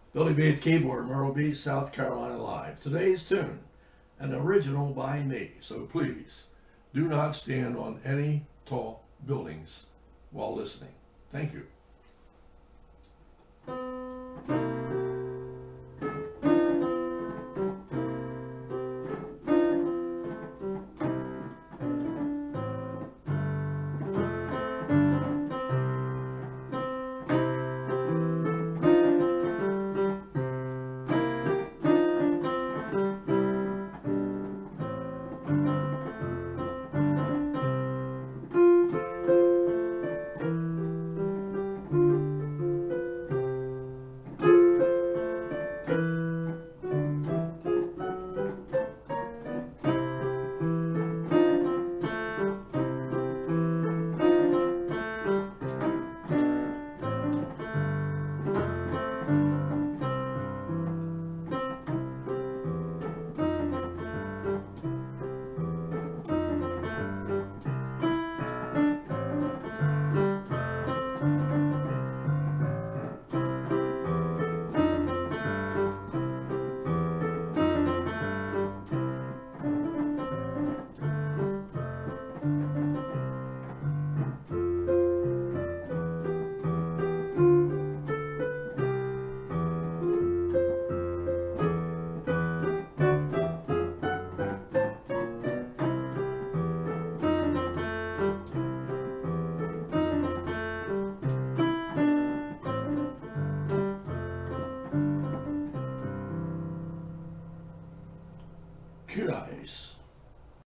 Billy B at the keyboard, Myrtle Beach, South Carolina Live. Today's tune, an original by me, so please do not stand on any tall buildings while listening. Thank you.